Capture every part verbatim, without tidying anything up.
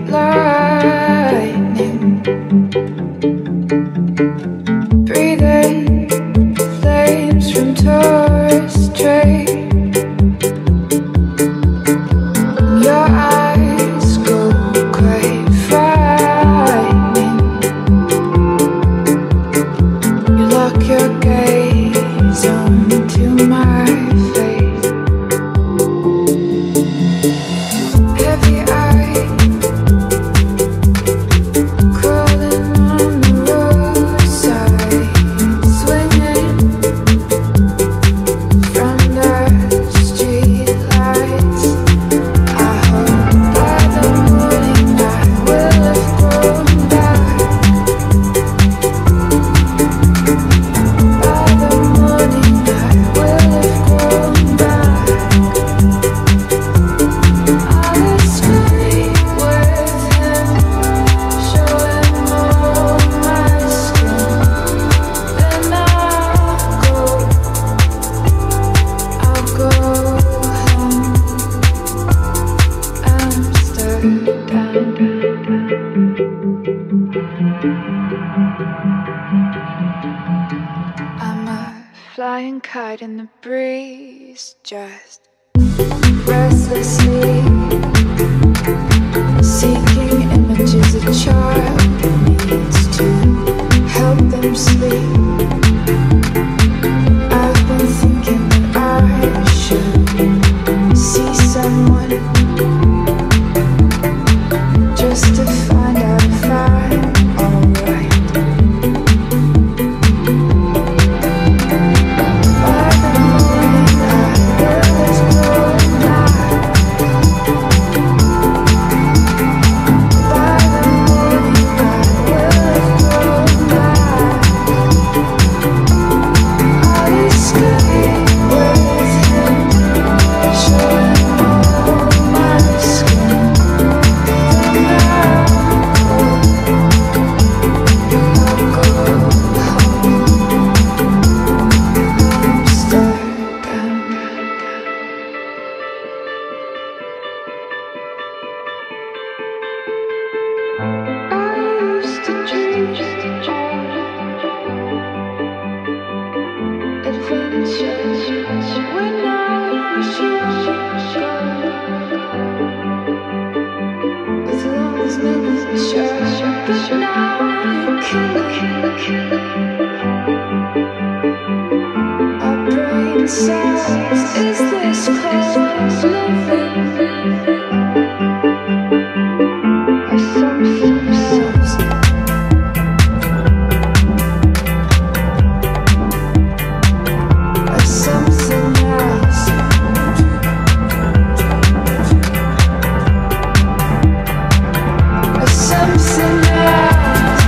lightning, breathing flames from tourist train. Your eyes go quite frightening. You lock your gaze onto my face. Heavy eye, crawling on the roadside, swinging from the street lights. I hope by the morning I will have grown back. By the morning I will have grown back. I'll escape with him, showing all my skin. Then I'll go, I'll go home, Amsterdam. I'm a flying kite in the breeze, just restlessly seeking images a child needs to help them sleep. I've been thinking that I should see someone just to find out if I'm alright. By the morning I will have grown back. By the morning I will have grown back. I'll escape with him, showing all my skin. Then I'll go, I'll go home, Amsterdam. I used to dream adventures when I was younger, as long as making sure. But now you're killing our brain cells. Is this called living or something else? Or something else? Or something else?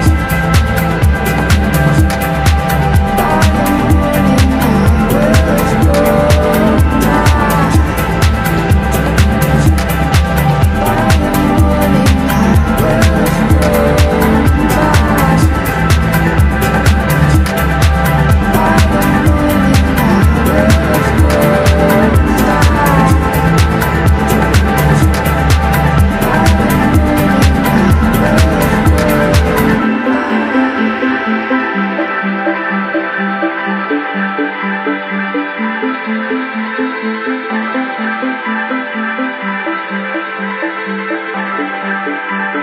By the morning I will have grown back. By the morning I will have grown back. By the morning I will have grown back. By the morning I will have grown back.